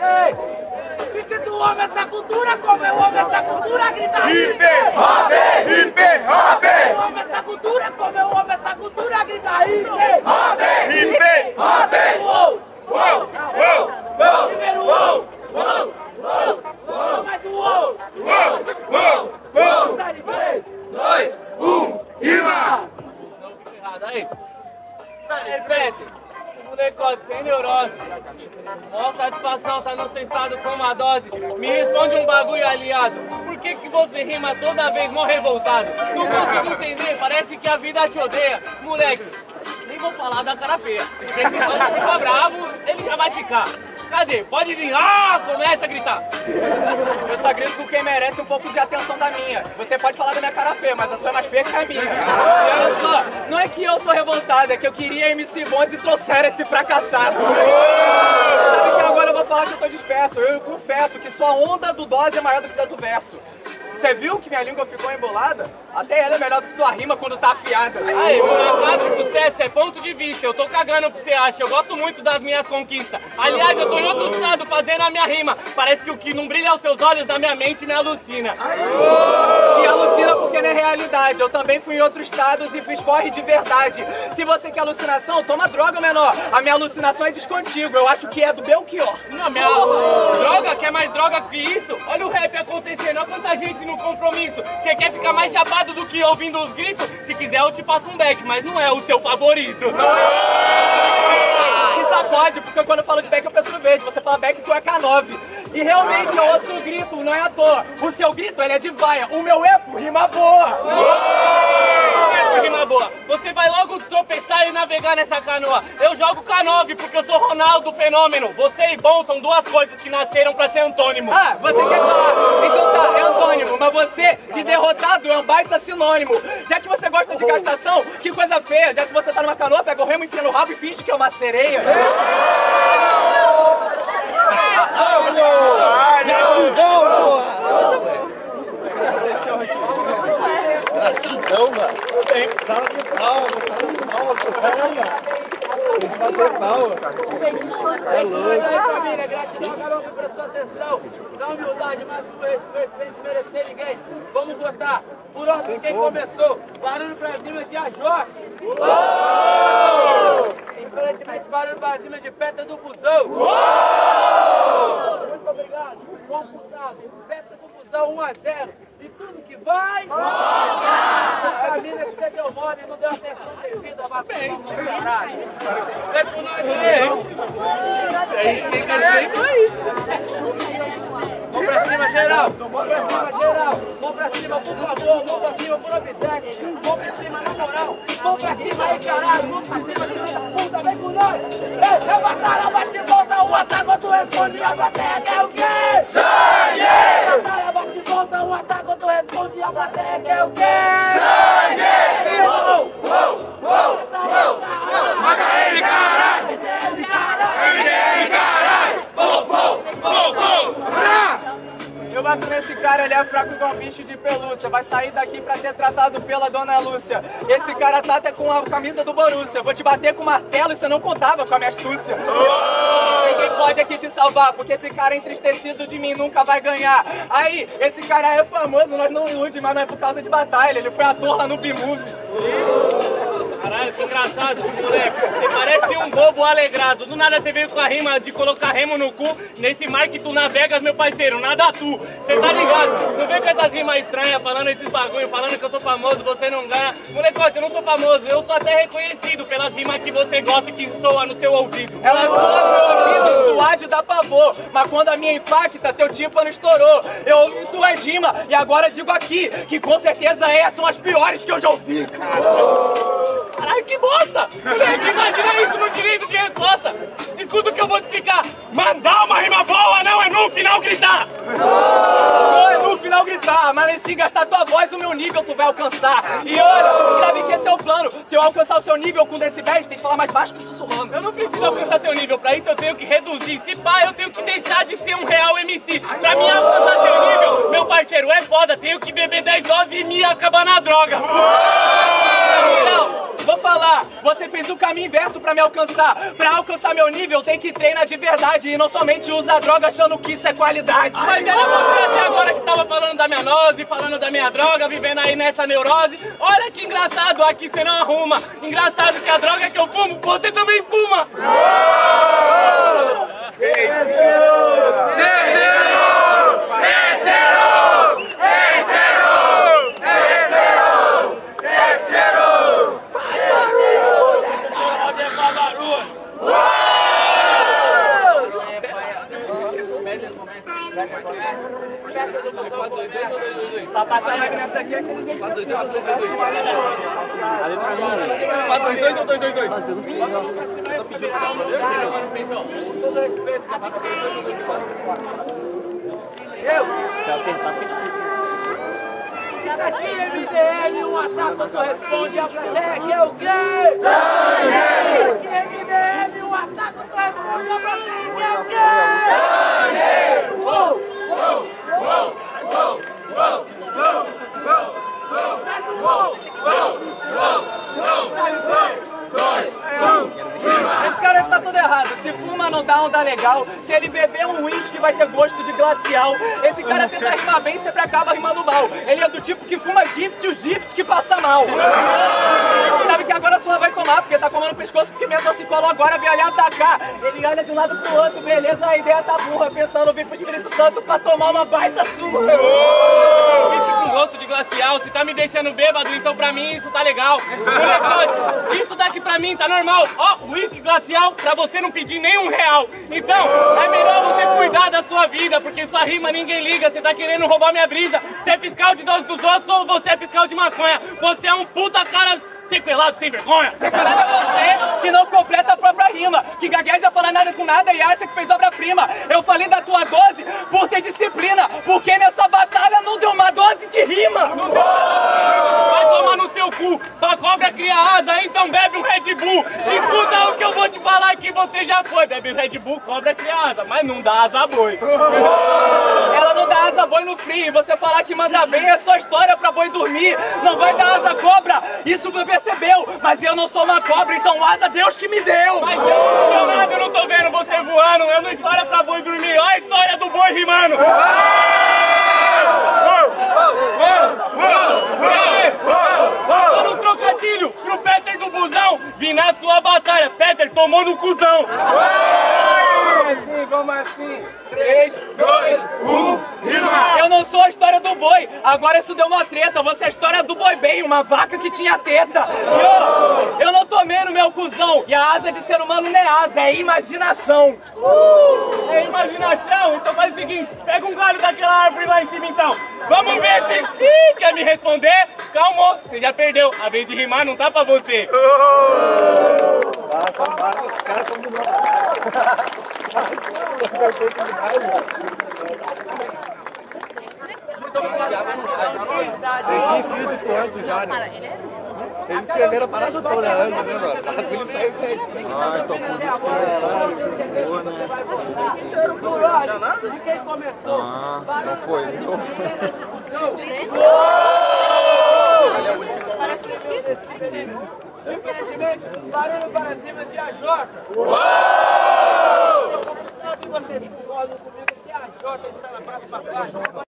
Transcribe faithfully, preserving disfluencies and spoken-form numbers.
E se tu ama essa cultura, como eu amo essa cultura, grita hip hop, hip hop. Eu amo essa cultura, como eu amo essa cultura, grita hip hop, hip hop. Uou, uou, uou, uou. Primeiro uou, uou, uou, uou, mais um uou, uou, uou, uou. três, dois, um, rima. Aí, repete, molecote sem neurose. Mó satisfação tá no seu estado com uma dose. Me responde um bagulho, aliado. Por que que você rima toda vez mó revoltado? Não consigo entender, parece que a vida te odeia. Moleque, nem vou falar da cara feia. Porque se você ficar bravo, ele já vai ficar. Cadê? Pode vir. Ah, começa a gritar. Eu só grito com quem merece um pouco de atenção da minha. Você pode falar da minha cara feia, mas a sua é mais feia que a minha. E olha só, não é que eu tô revoltado, é que eu queria M C bons e trouxeram esse fracassado. Sabe que agora eu vou falar que eu tô disperso. Eu confesso que sua onda do dose é maior do que a do verso. Você viu que minha língua ficou embolada? Até ela é melhor do que tua rima quando tá afiada. Aí, moleque, sucesso é ponto de vista. Eu tô cagando pro que você acha. Eu gosto muito das minhas conquistas. Aliás, eu tô em outro estado fazendo a minha rima. Parece que o que não brilha aos seus olhos da minha mente me alucina. E alucina porque não é realidade. Eu também fui em outros estados e fiz corre de verdade. Se você quer alucinação, toma droga, menor. A minha alucinação é descontigo. Eu acho que é do Belchior. Não, minha droga quer mais droga que isso? Olha o rap acontecendo. Olha quanta gente no compromisso. Você quer ficar mais chapado do que ouvindo os gritos? Se quiser eu te passo um back, mas não é o seu favorito. Não é? Que sacode, porque quando eu falo de back eu penso no verde. Você fala back, tu é K nove. E realmente eu ouço o grito, não é à toa. O seu grito, ele é de vaia. O meu epo, rima boa. Rima boa. Você vai logo tropeçar e navegar nessa canoa. Eu jogo K nove porque eu sou Ronaldo Fenômeno. Você e bom são duas coisas que nasceram pra ser antônimo. Ah, você quer falar? Então tá, é antônimo. Mas você, de derrotado, é um baita sinônimo. Já que você gosta de gastação, que coisa feia. Já que você tá numa canoa, pega o remo, enfia no rabo e finge que é uma sereia. Gratidão, porra! Gratidão, mano. Tava de palma, tava de palma pro cara, mano. Tem que bater palma. É louco. Família, gratidão, garoto, pra sua atenção. Dá humildade, mas com respeito, sem desmerecer ninguém. Vamos votar por ordem quem começou. Barulho pra cima de Ajó. Infelizmente, barulho pra cima de Peta do Busão. Muito obrigado. Computado. Peta do Busão um a zero. E tudo que vai... A família que você deu mole e não deu atenção devida, vai bem. Vem pro nós aí. É isso que quer dizer, então é isso. Vamos pra cima, geral! Vamos pra cima, geral! Vamos pra cima, por favor! Vamos pra cima, por obséquio! Vamos pra cima, na moral! Vamos pra cima aí, caralho! Vamos pra cima, filha da puta! Vem com nós! Ei, é batalha, bate e volta! O ataque, tu responde! A plateia quer o quê? Sangue! Batalha, bate e volta! O ataque, tu responde! A plateia quer o quê? Sangue! Uou, uou, uou, uou! H L, caralho! M D M, caralho! Pou, pou, pou, pou! Eu bato nesse cara, ele é fraco igual um bicho de pelúcia. Vai sair daqui pra ser tratado pela dona Lúcia. Esse cara tá até com a camisa do Borussia. Vou te bater com martelo e você não contava com a minha astúcia. Ninguém pode aqui te salvar, porque esse cara entristecido de mim nunca vai ganhar. Aí, esse cara é famoso, nós não ilude, mas não é por causa de batalha. Ele foi ator lá no B-Movie. Caralho, que engraçado, moleque. Você parece um bobo alegrado. Do nada você veio com a rima de colocar remo no cu. Nesse mar que tu navegas, meu parceiro, nada tu. Você tá ligado? Não vem com essas rimas estranhas, falando esses bagulho, falando que eu sou famoso, você não ganha. Molecote, eu não sou famoso, eu sou até reconhecido pelas rimas que você gosta e que soa no seu ouvido. Ela soa no meu ouvido, suade dá pavor. Mas quando a minha impacta, teu tímpano estourou. Eu ouvi tuas rimas e agora digo aqui que com certeza essas são as piores que eu já ouvi, cara. Caralho, que bosta! Moleque, imagina isso no direito de resposta! Escuta o que eu vou te explicar! Mandar uma rima boa não é no final gritar! Só é no final gritar, mas nem se gastar tua voz o meu nível tu vai alcançar. E olha, sabe que esse é o plano. Se eu alcançar o seu nível com decibéis, tem que falar mais baixo que sussurrando. Eu não preciso alcançar seu nível, pra isso eu tenho que reduzir. Se pá, eu tenho que deixar de ser um real M C. Pra mim alcançar seu nível, meu parceiro, é foda. Tenho que beber dez doses e me acabar na droga. Não, vou falar, você Você fez o caminho inverso pra me alcançar. Pra alcançar meu nível tem que treinar de verdade e não somente usar droga achando que isso é qualidade. Mas era você até agora que tava falando da minha nose, falando da minha droga, vivendo aí nessa neurose. Olha que engraçado, aqui você não arruma. Engraçado que a droga que eu fumo, você também fuma. Pra passar mais nessa daqui aqui. quatro dois dois ou dois dois dois? Tá pedindo pra sua vez? Eu? Cara, aqui M D M, um ataque, tu responde a Black, é o quê? Sangue! Aqui M D M, um ataque, tu responde a Black, é o quê? Sangue! Uou! Uou! Uou! Uou! Uou! Uou! Uou! Esse cara tá todo errado. Se fuma não dá onda legal. Se ele beber um uísque vai ter gosto de glacial. Esse cara tenta rimar bem, sempre acaba rimando mal. Ele é do tipo que fuma gift, o gift que passa mal. Sabe que agora a sua vai tomar, porque tá comendo o pescoço, porque minha toxicóloga agora veio ali atacar. Ele olha de um lado pro outro, beleza, a ideia tá burra, pensando vir pro Espírito Santo pra tomar uma baita surra. Gift com gosto de glacial, se tá me deixando bêbado, então pra mim isso tá legal. Molecote, isso daqui pra mim tá normal. Ó, oh, uísque glacial pra você não pedir nenhum real. Então, é melhor você cuidar da sua vida, porque sua rima ninguém liga, você tá querendo roubar minha brisa. Você é fiscal de dose dos outros ou você é fiscal de maconha? Você é um puta cara sequelado sem vergonha. Sequelado é você que não completa a própria rima, que gagueja fala nada com nada e acha que fez obra-prima. Eu falei da tua dose por ter disciplina, porque nessa batalha não deu uma dose de rima. Não deu. Vai tomar no seu cu. Pra cobra cria asa, então bebe um Red Bull. Escuta o que eu vou te falar que você já foi. Bebe um Red Bull, cobra cria asa, mas não dá asa boi. Ela não dá asa boi no frio. Você falar que manda bem é só história pra boi dormir. Não vai dar asa cobra, isso não percebeu. Mas eu não sou uma cobra, então asa Deus que me deu. Mas Deus não deu nada, eu não tô vendo você voando. Eu não história pra boi dormir. Olha a história do boi rimando. Tô no trocadilho pro Peter do busão. Vi na sua batalha, Peter tomou no cuzão. Como assim, como assim? três, dois, um, rima! Eu não sou a história do boi, agora isso deu uma treta. Você é a história do boi bem, uma vaca que tinha teta. Eu, eu não tomei no meu cuzão. E a asa de ser humano não é asa, é imaginação. Uh, é imaginação? Então faz o seguinte, pega um galho daquela árvore lá em cima então. Vamos ver se... Ih, quer me responder? Calma, você já perdeu. A vez de rimar não tá pra você. Ah, calma, os caras estão de novo. Perfeito demais, mano. Você tinha escrito isso antes já, né? Vocês escreveram a parada toda antes, né, mano? O bagulho saiu certinho. Ah, tô com caralho, não tinha nada? De quem começou? Ah, não foi. Olha a música que parece Infelizmente, barulho para cima de A J. Uou! Eu vou de vocês concordam comigo se A J está na próxima faixa.